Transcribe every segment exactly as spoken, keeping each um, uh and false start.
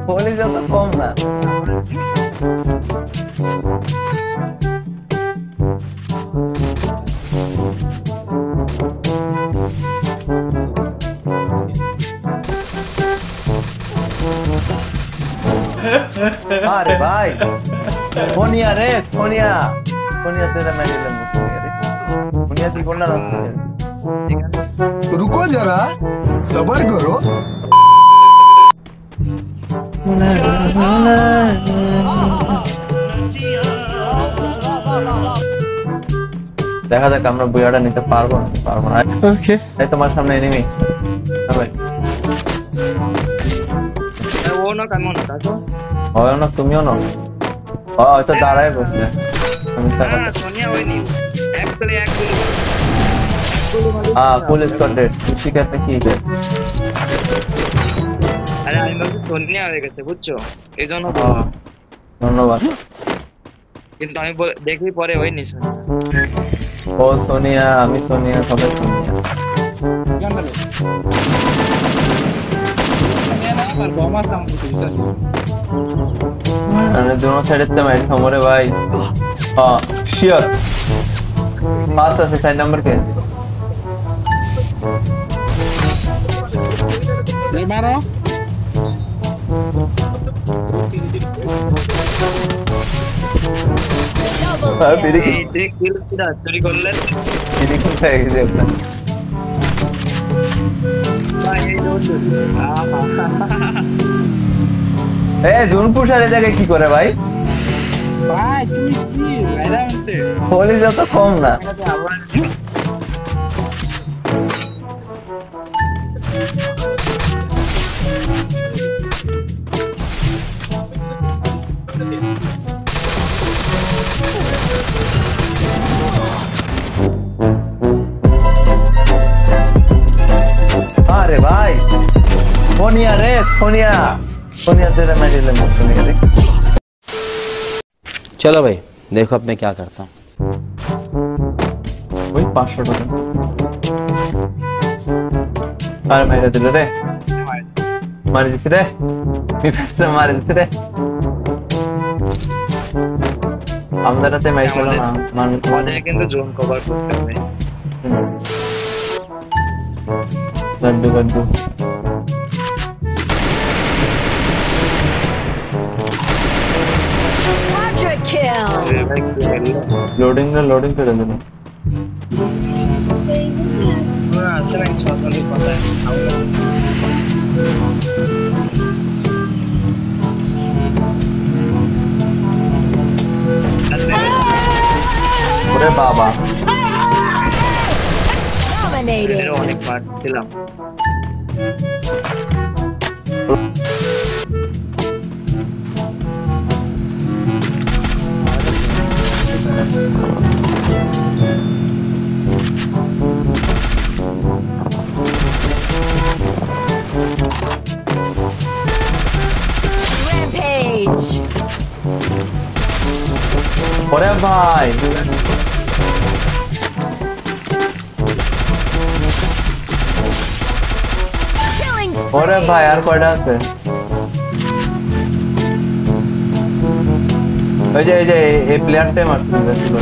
Police যত কম না। अरे भाई सोनिया रे सोनिया सोनिया तेरा मैं ले लूंगा सोनिया रे सोनिया ती बोलना ना रुको जरा सब्र करो দেখা যাক আমরা বুয়াটা নিতে পারবো না পারবো না। ওকে এই তোমার সামনে এনিমি ভাই ও না কেমন না তো হয় না তুমিও না ও হয়তো দাঁড়ায় বসে আমি টাকা সোনিয়া হয়নি এক প্লে এক গুলি हां पुलिस कॉन्टेक्ट उसी कहते की है আরে আমি বলছি সোনিয়া হয়ে গেছে বুঝছো এইজন্য ধন্যবাদ কিন্তু আমি দেখি পরে হয়নি সোনিয়া ও সোনিয়া আমি সোনিয়া সবাই সোনিয়া জানলে সোনিয়া না আর বমা সাউন্ড দিতে अरे दोनों साइड से मैच हमारे भाई हाँ श्योर फास्ट है साइड नंबर के ले मारो हाँ फिर এই দেখ কিল কিরা চুরি করলেন फिर किस है किसे अपना ভাই এই রোড ए জুনপুর সাইডে জায়গা কি করে ভাই ভাই তুমি কি মেরা আনতে পুলিশ যত কম না अरे भाई सोनिया रे सोनिया सोनिया तेरा मैं ले लूंगा सोनिया रे चलो भाई देखो अब मैं क्या करता हूँ वही पाँच सौ टका अरे मेरे दिल रे मार दिस रे मी फेस्ट मार दिस रे আমাদের হাতে ম্যাচ হলো না মানে আমাদের কিন্তু জোন কভার করতে হবে গड्डू गड्डू Quadra kill. लोडिंग में लोडिंग कर देना পুরো আসলে এক সকালে কথা ওরে বাবা Dominated. এর অনেক পার্ট ছিলাম Rampage. ওরে ভাই Killing ওরে spree. ভাই আর কয়টা আছে ওই যে এই যে এই প্লেয়ারটাই মারছে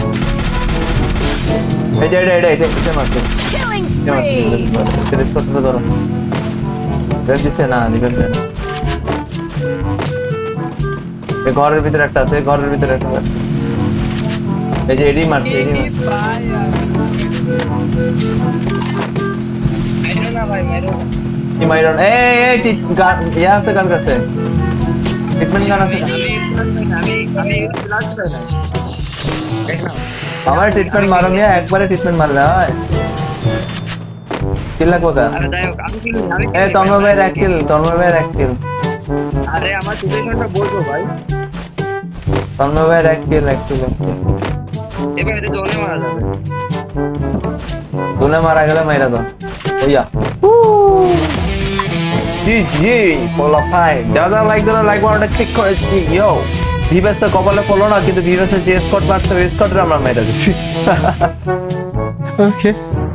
এই যে এটা এটা এটা এটা মারছে Killing এটা মারছে spree. সিরিজ করতে ধরো রেড দিছে না দিবেন না এই ঘরের ভিতরে একটা আছে ঘরের ভিতরে একটা আছে এই যে এডি মারছে এডি মারছে মেরো না ভাই মেরো কি মাইরন এই এই টি গান ইয়া আছে গান কাছে ট্রিটমেন্ট গান আছে আমি আমি ক্লাস করে না দেখ না আমার ট্রিটমেন্ট মারো নিয়ে একবারে ট্রিটমেন্ট মারলে হয় কিল লাগবে কা আরে যাই হোক আমি কি আমি এ তন্ময় ভাই এক কিল তন্ময় ভাই এক কিল আরে আমার সিচুয়েশনটা বলবো ভাই তন্ময় ভাই এক কিল এক কিল এবারে তো জোনে মারা যাবে জোনে মারা গেলে মাইরা দাও ওইয়া জি জি পোলা ভাই দাদা লাইক দাদা লাইক বাটনটা ক্লিক করেছি ইয়ো ভিভাস তো কপালে পড়লো না কিন্তু ভিভাসের যে স্কট মারছে ওই স্কটটা আমরা মাইরা দিচ্ছি ওকে